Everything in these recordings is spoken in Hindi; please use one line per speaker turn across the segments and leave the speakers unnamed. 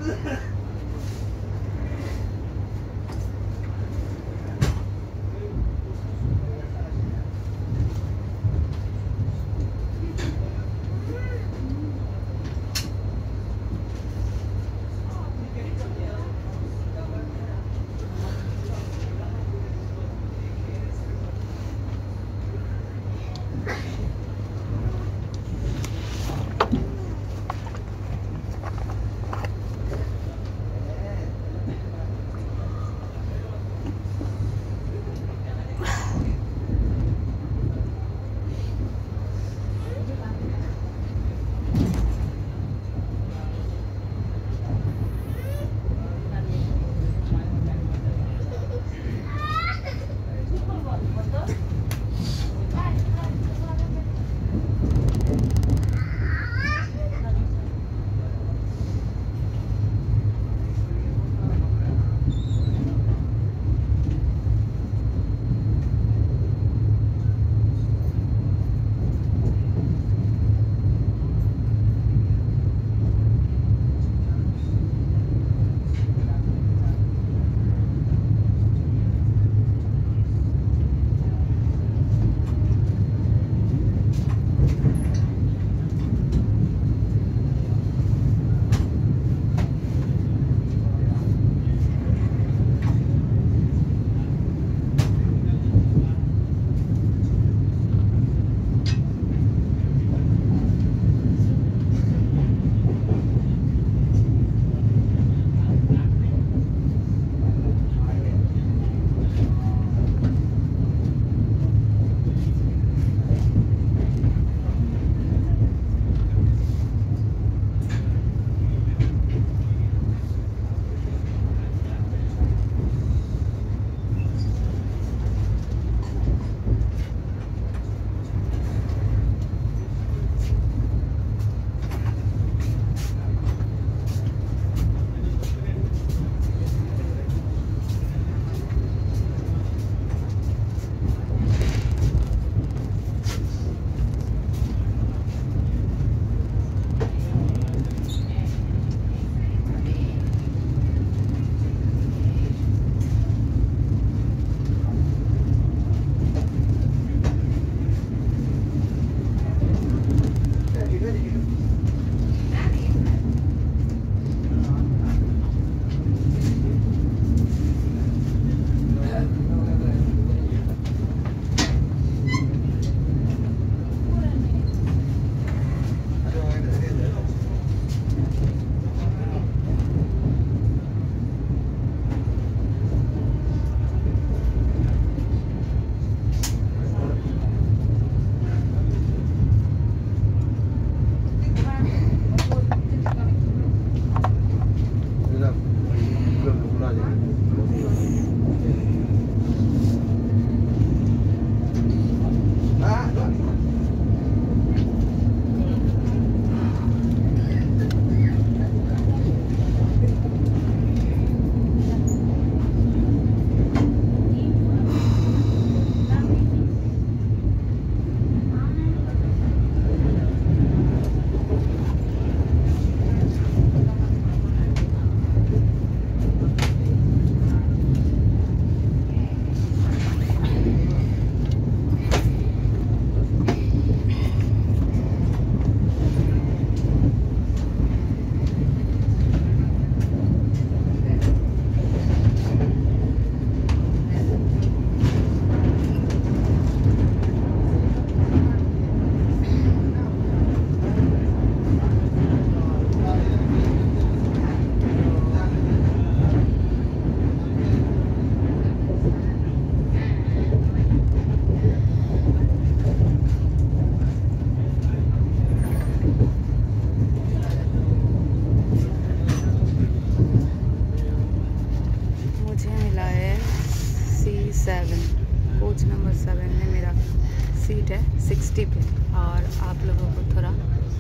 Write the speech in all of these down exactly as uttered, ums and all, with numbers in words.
कोच नंबर सेवन में मेरा सीट है सिक्सटी पे। और आप लोगों को थोड़ा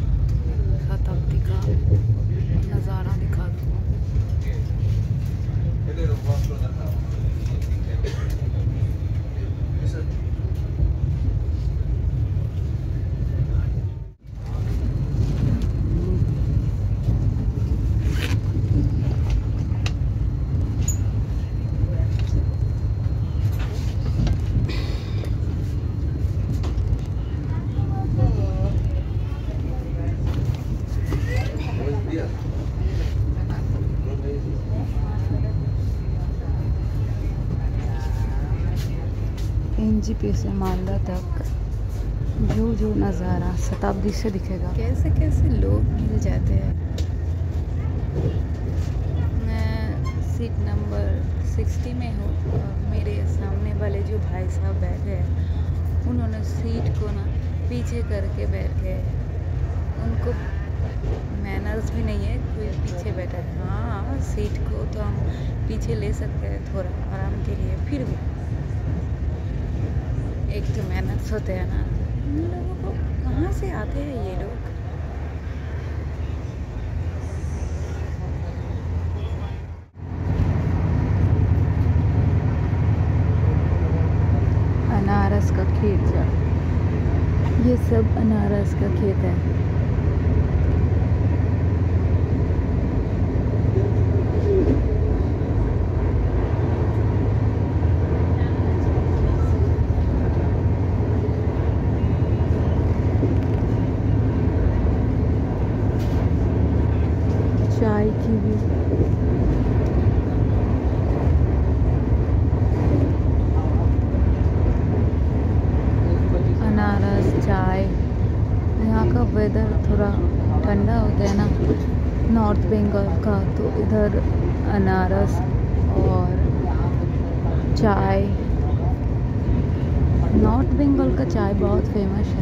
शताब्दी का नज़ारा दिखा दूँ। एनजीपी से मालदा तक जो जो नज़ारा शताब्दी से दिखेगा। कैसे कैसे लोग मिल जाते हैं। मैं सीट नंबर सिक्सटी में हूँ और मेरे सामने वाले जो भाई साहब बैठे हैं उन्होंने सीट को ना पीछे करके बैठ गए। उनको मैनर्स भी नहीं है, कोई पीछे बैठा है। हाँ, सीट को तो हम पीछे ले सकते हैं थोड़ा आराम के लिए, फिर भी एक तो मैनर्स होते हैं ना। इन लोगों को कहाँ से आते हैं ये लोग। अनारस का खेत है, ये सब अनारस का खेत है। चाय की भी अनारस चाय। यहाँ का वेदर थोड़ा ठंडा होता है ना नॉर्थ बंगाल का, तो इधर अनारस और चाय, नॉर्थ बंगाल का चाय बहुत फेमस है।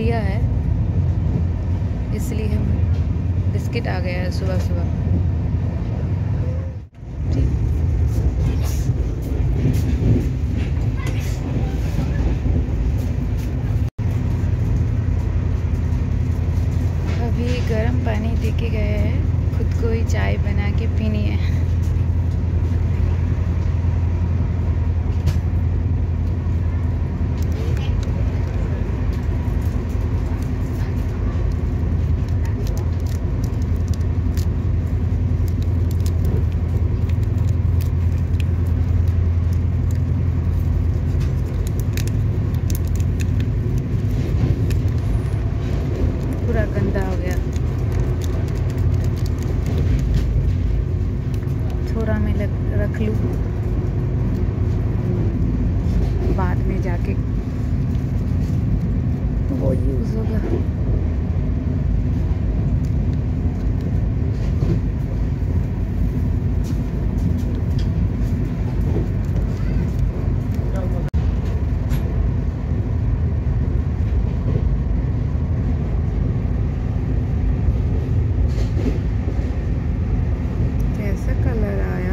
दिया है, इसलिए हम बिस्किट आ गया है सुबह सुबह। अभी गर्म पानी दे के गए हैं, खुद को ही चाय बना के पीनी है। पूरा गंदा हो गया, थोड़ा मैं रख लूँ, बाद में जाके वो यूज़ होगा। कैसा कलर आया,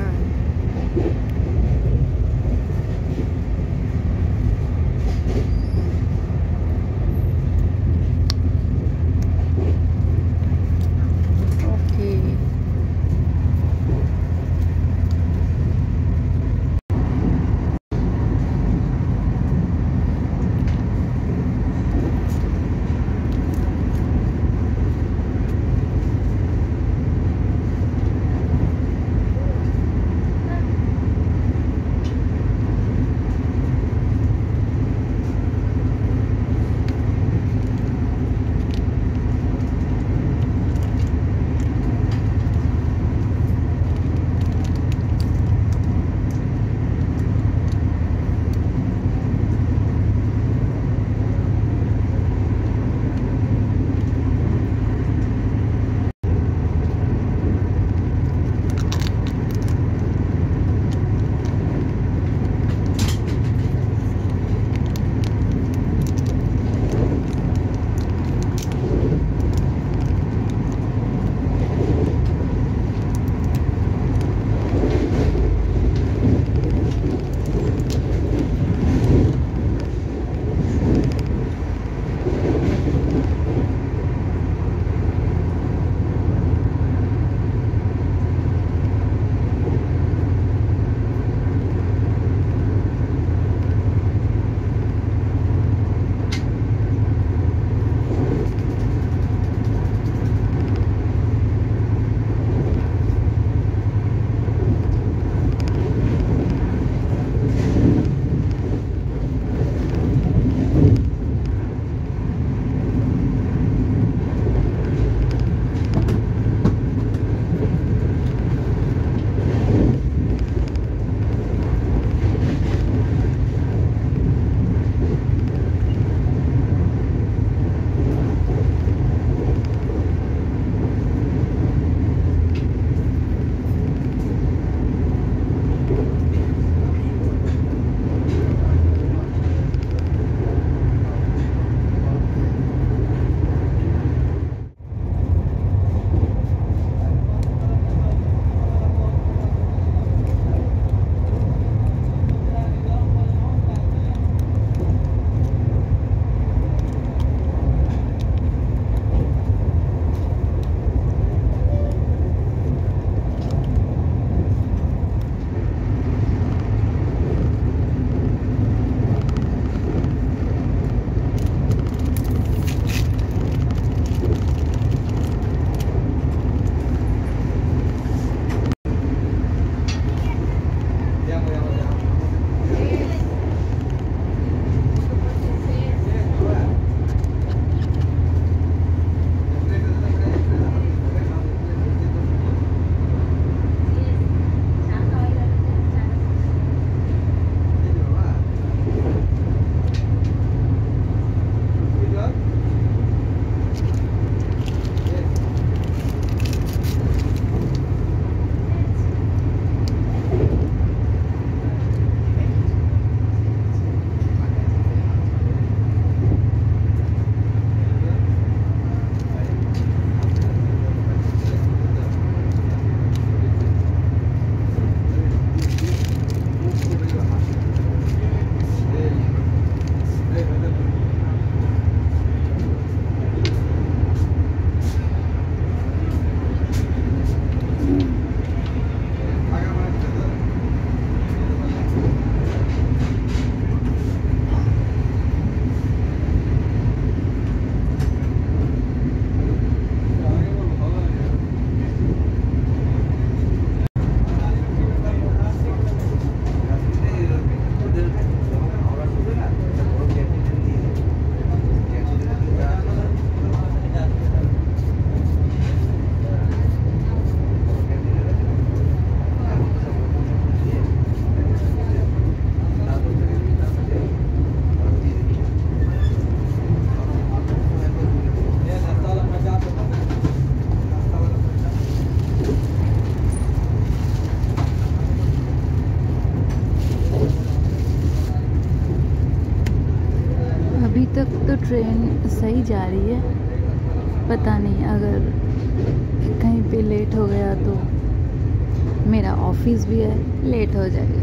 ट्रेन सही जा रही है, पता नहीं अगर कहीं पे लेट हो गया तो मेरा ऑफिस भी है, लेट हो जाएगा।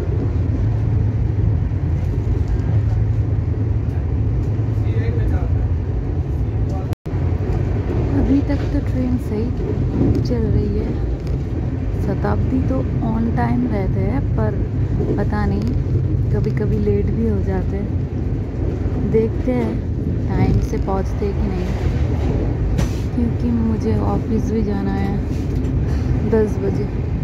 अभी तक तो ट्रेन सही चल रही है। शताब्दी तो ऑन टाइम रहते हैं, पर पता नहीं कभी कभी लेट भी हो जाते हैं। देखते हैं टाइम से पहुंचते कि नहीं, क्योंकि मुझे ऑफिस भी जाना है दस बजे।